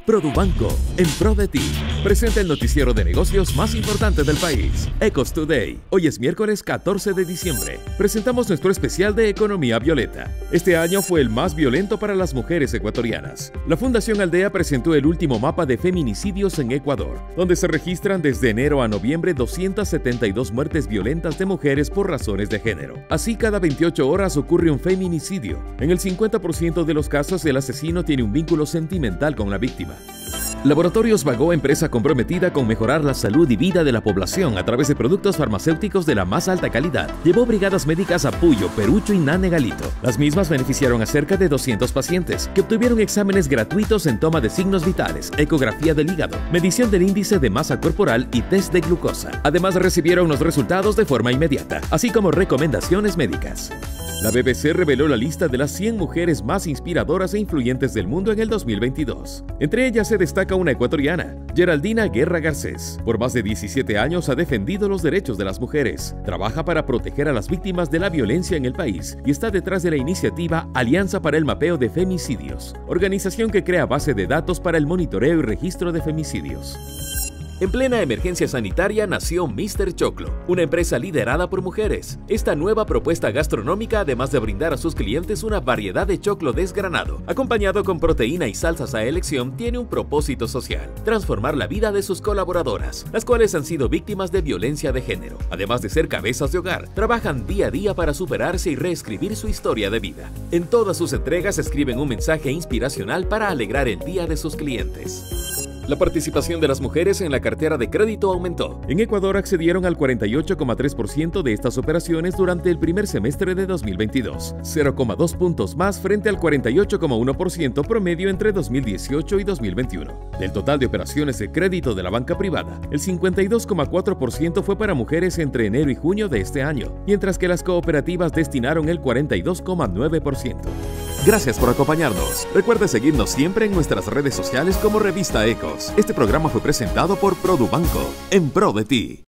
Produbanco, en pro de ti, presenta el noticiero de negocios más importante del país, Ecos Today. Hoy es miércoles 14 de diciembre. Presentamos nuestro especial de Economía Violeta. Este año fue el más violento para las mujeres ecuatorianas. La Fundación Aldea presentó el último mapa de feminicidios en Ecuador, donde se registran desde enero a noviembre 272 muertes violentas de mujeres por razones de género. Así, cada 28 horas ocurre un feminicidio. En el 50% de los casos, el asesino tiene un vínculo sentimental con la víctima. Laboratorios Bagó, empresa comprometida con mejorar la salud y vida de la población a través de productos farmacéuticos de la más alta calidad, llevó brigadas médicas a Puyo, Perucho y Nane Galito. Las mismas beneficiaron a cerca de 200 pacientes que obtuvieron exámenes gratuitos en toma de signos vitales, ecografía del hígado, medición del índice de masa corporal y test de glucosa. Además, recibieron los resultados de forma inmediata, así como recomendaciones médicas. La BBC reveló la lista de las 100 mujeres más inspiradoras e influyentes del mundo en el 2022. Entre ellas se destaca una ecuatoriana, Geraldina Guerra Garcés. Por más de 17 años ha defendido los derechos de las mujeres, trabaja para proteger a las víctimas de la violencia en el país y está detrás de la iniciativa Alianza para el Mapeo de Femicidios, organización que crea base de datos para el monitoreo y registro de femicidios. En plena emergencia sanitaria nació Mr. Choclo, una empresa liderada por mujeres. Esta nueva propuesta gastronómica, además de brindar a sus clientes una variedad de choclo desgranado, acompañado con proteína y salsas a elección, tiene un propósito social: transformar la vida de sus colaboradoras, las cuales han sido víctimas de violencia de género. Además de ser cabezas de hogar, trabajan día a día para superarse y reescribir su historia de vida. En todas sus entregas escriben un mensaje inspiracional para alegrar el día de sus clientes. La participación de las mujeres en la cartera de crédito aumentó. En Ecuador accedieron al 48,3% de estas operaciones durante el primer semestre de 2022, 0,2 puntos más frente al 48,1% promedio entre 2018 y 2021. Del total de operaciones de crédito de la banca privada, el 52,4% fue para mujeres entre enero y junio de este año, mientras que las cooperativas destinaron el 42,9%. Gracias por acompañarnos. Recuerda seguirnos siempre en nuestras redes sociales como Revista Ecos. Este programa fue presentado por Produbanco, en pro de ti.